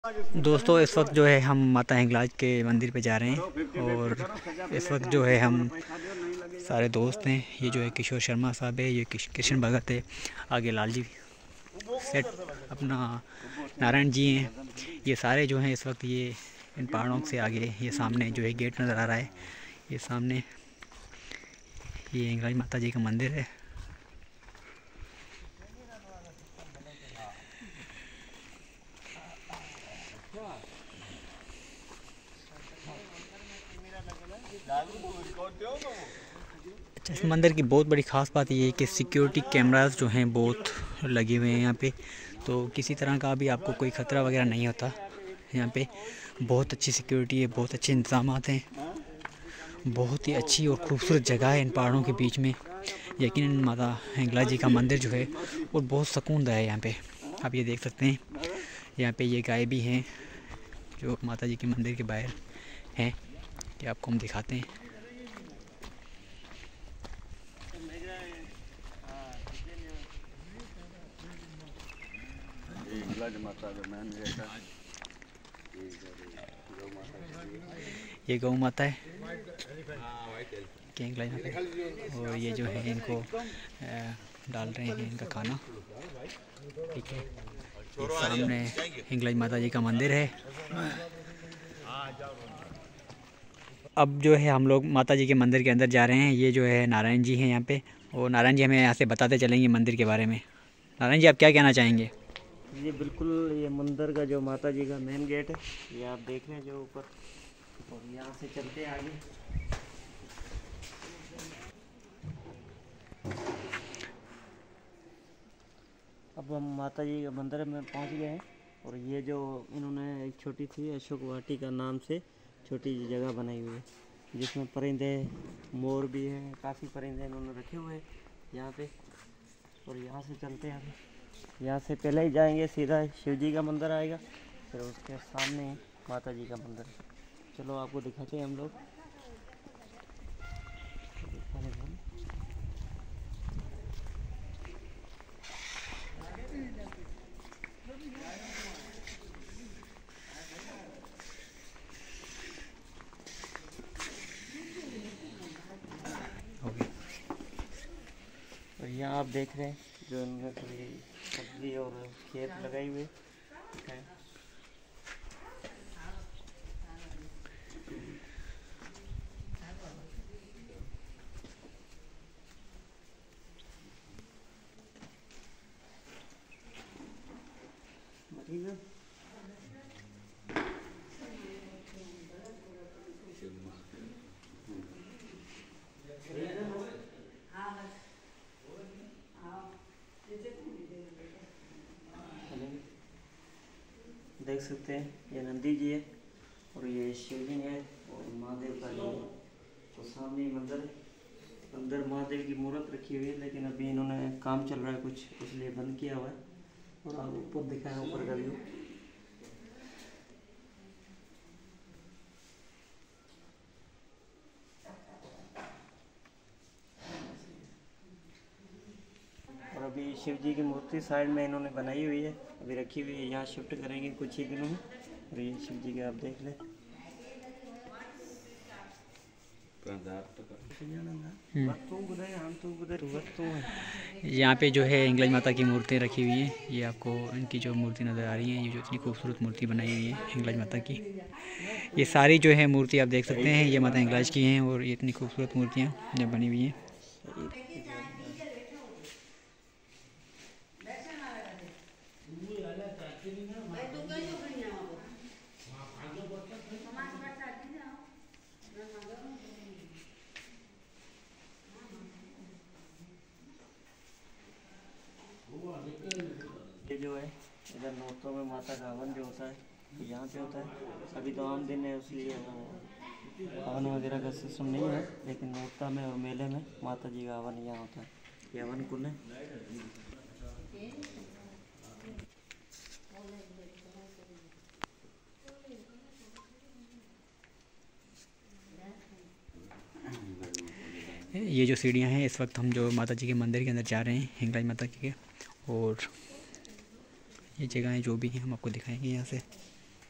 दोस्तों इस वक्त जो है हम माता हिंगलाज के मंदिर पे जा रहे हैं और इस वक्त जो है हम सारे दोस्त हैं। ये जो है किशोर शर्मा साहब है, ये कृष्ण भगत है, आगे लाल जी सेठ अपना नारायण जी हैं। ये सारे जो हैं इस वक्त ये इन पहाड़ों से आगे ये सामने जो है गेट नज़र आ रहा है, ये सामने ये हिंगलाज माता जी का मंदिर है। अच्छा, इस मंदिर की बहुत बड़ी ख़ास बात ये है कि सिक्योरिटी कैमरास जो हैं बहुत लगे हुए हैं यहाँ पे, तो किसी तरह का भी आपको कोई ख़तरा वगैरह नहीं होता। यहाँ पे बहुत अच्छी सिक्योरिटी है, बहुत अच्छे इंतज़ाम हैं, बहुत ही अच्छी और ख़ूबसूरत जगह है इन पहाड़ों के बीच में। यकीनन माता हिंगलाज जी का मंदिर जो है और बहुत सुकूनदायक है। यहाँ पे आप ये देख सकते हैं, यहाँ पे ये गाय भी हैं जो माता जी के मंदिर के बाहर हैं, कि आपको हम दिखाते हैं। ये गौ माता है हिंगलाज माता, और ये जो है इनको डाल रहे हैं इनका खाना, ठीक है। ये सामने हिंगलाज माता जी का मंदिर है। अब जो है हम लोग माता जी के मंदिर के अंदर जा रहे हैं। ये जो है नारायण जी हैं यहाँ पे, और नारायण जी हमें यहाँ से बताते चलेंगे मंदिर के बारे में। नारायण जी, आप क्या कहना चाहेंगे? ये बिल्कुल ये मंदिर का जो माता जी का मेन गेट है, ये आप देख रहे हैं जो ऊपर, और यहाँ से चलते हैं आगे। अब हम माता जी के मंदिर में पहुँच गए हैं, और ये जो इन्होंने एक छोटी सी अशोक वाटिका नाम से छोटी सी जगह बनाई हुई है, जिसमें परिंदे मोर भी हैं, काफ़ी परिंदे इन्होंने रखे हुए हैं यहाँ पे। और यहाँ से चलते हैं आगे, यहाँ से पहले ही जाएंगे सीधा शिव जी का मंदिर आएगा, फिर उसके सामने माता जी का मंदिर है। चलो आपको दिखाते हैं हम लोग। और यहाँ आप देख रहे हैं जो इनमें थोड़ी सब्जी और खेत लगाई हुई है। देख सकते हैं ये नंदी जी है, और ये शिव जी है, और महादेव का जी है। तो सामने मंदिर है, अंदर महादेव की मूर्त रखी हुई है, लेकिन अभी इन्होंने काम चल रहा है कुछ, इसलिए बंद किया हुआ है। और आप ऊपर दिखाएं, ऊपर का व्यू। और अभी शिव जी की मूर्ति साइड में इन्होंने बनाई हुई है, अभी रखी हुई है, यहाँ शिफ्ट करेंगे कुछ ही दिनों में। और ये शिव जी के आप देख लें। यहाँ पे जो है हिंगलाज माता की मूर्तियाँ रखी हुई हैं। ये आपको इनकी जो मूर्ति नज़र आ रही है, ये जो इतनी खूबसूरत मूर्ति बनाई हुई है हिंगलाज माता की, ये सारी जो है मूर्ति आप देख सकते हैं ये माता हिंगलाज की हैं, और ये इतनी खूबसूरत मूर्तियाँ जो बनी हुई हैं। ये जो है इधर नौतों में माता का हवन जो होता है, तो यहाँ पे होता है। अभी तो आम दिन है, इसलिए हवन वगैरह का सिस्टम नहीं है, लेकिन नौता में और मेले में माता जी का हवन यहाँ होता है। ये हवन कुंड है। ये जो सीढ़ियाँ हैं, इस वक्त हम जो माता जी के मंदिर के अंदर जा रहे हैं हिंगलाज माता के, और ये जगहें जो भी हैं हम आपको दिखाएंगे यहाँ से।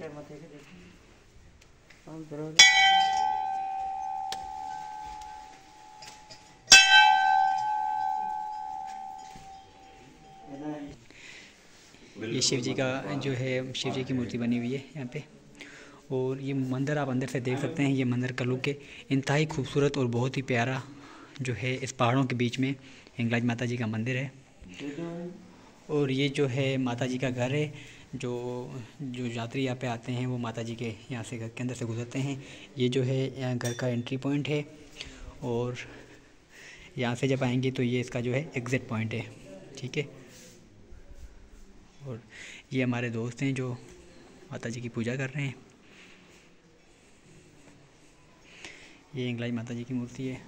के माथे के देखो काम करो। ये शिव जी का जो है, शिव जी की मूर्ति बनी हुई है यहाँ पे। और ये मंदिर आप अंदर से देख सकते हैं। ये मंदिर का लुक है इंतहाई खूबसूरत और बहुत ही प्यारा जो है। इस पहाड़ों के बीच में हिंगलाज माता जी का मंदिर है। और ये जो है माता जी का घर है। जो जो यात्री यहाँ पे आते हैं वो माता जी के यहाँ से घर के अंदर से गुजरते हैं। ये जो है यहाँ घर का एंट्री पॉइंट है। और यहाँ से जब आएंगे तो ये इसका जो है एग्ज़िट पॉइंट है, ठीक है। और ये हमारे दोस्त हैं जो माता जी की पूजा कर रहे हैं। ये हिंगलाज माता जी की मूर्ति है।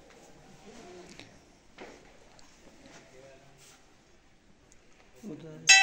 उधर